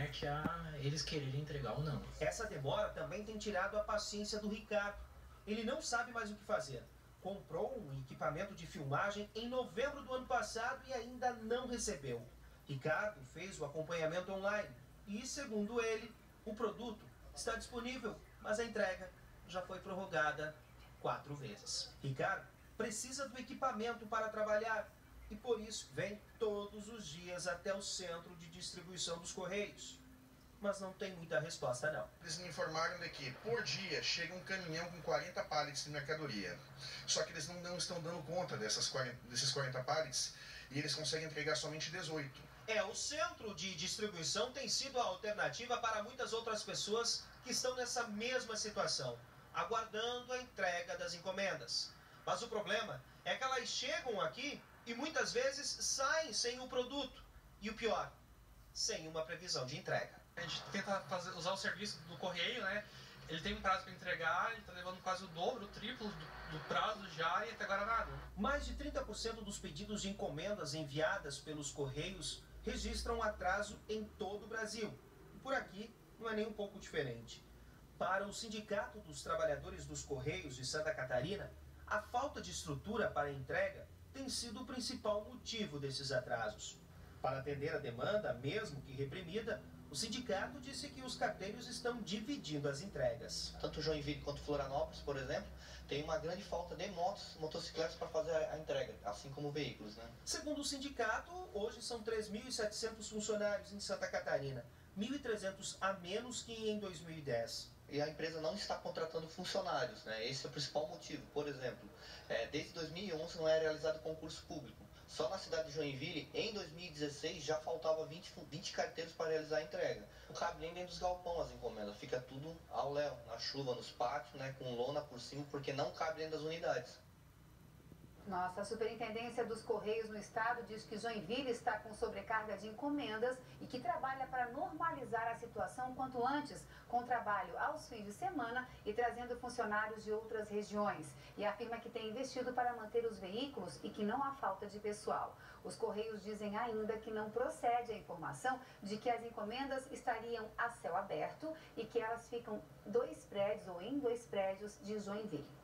parte a eles quererem entregar ou não. Essa demora também tem tirado a paciência do Ricardo. Ele não sabe mais o que fazer. Comprou um equipamento de filmagem em novembro do ano passado e ainda não recebeu. Ricardo fez o acompanhamento online e, segundo ele, o produto está disponível, mas a entrega já foi prorrogada 4 vezes. Ricardo precisa do equipamento para trabalhar e, por isso, vem todos os dias até o centro de distribuição dos Correios. Mas não tem muita resposta, não. Eles me informaram de que, por dia, chega um caminhão com 40 pallets de mercadoria. Só que eles não estão dando conta desses 40 pallets e eles conseguem entregar somente 18. O centro de distribuição tem sido a alternativa para muitas outras pessoas que estão nessa mesma situação, aguardando a entrega das encomendas. Mas o problema é que elas chegam aqui e muitas vezes saem sem o produto. E o pior, sem uma previsão de entrega. A gente tenta usar o serviço do correio, né? Ele tem um prazo para entregar, ele está levando quase o dobro, o triplo do prazo já e até agora nada. Mais de 30% dos pedidos de encomendas enviadas pelos Correios registram atraso em todo o Brasil. Por aqui não é nem um pouco diferente. Para o Sindicato dos Trabalhadores dos Correios de Santa Catarina, a falta de estrutura para a entrega tem sido o principal motivo desses atrasos. Para atender a demanda, mesmo que reprimida, o sindicato disse que os carteiros estão dividindo as entregas. Tanto Joinville quanto Florianópolis, por exemplo, tem uma grande falta de motocicletas para fazer a entrega, assim como veículos, né? Segundo o sindicato, hoje são 3.700 funcionários em Santa Catarina, 1.300 a menos que em 2010. E a empresa não está contratando funcionários, né? Esse é o principal motivo. Por exemplo, desde 2011 não é realizado concurso público. Só na cidade de Joinville, em 2016, já faltava 20 carteiros para realizar a entrega. Não cabe nem dentro dos galpões as encomendas, fica tudo ao léu, na chuva, nos pátios, né, com lona por cima, porque não cabe dentro das unidades. Nossa, a Superintendência dos Correios no estado diz que Joinville está com sobrecarga de encomendas e que trabalha para normalizar a situação quanto antes, com trabalho aos fins de semana e trazendo funcionários de outras regiões. E afirma que tem investido para manter os veículos e que não há falta de pessoal. Os Correios dizem ainda que não procede a informação de que as encomendas estariam a céu aberto e que elas ficam em 2 prédios de Joinville.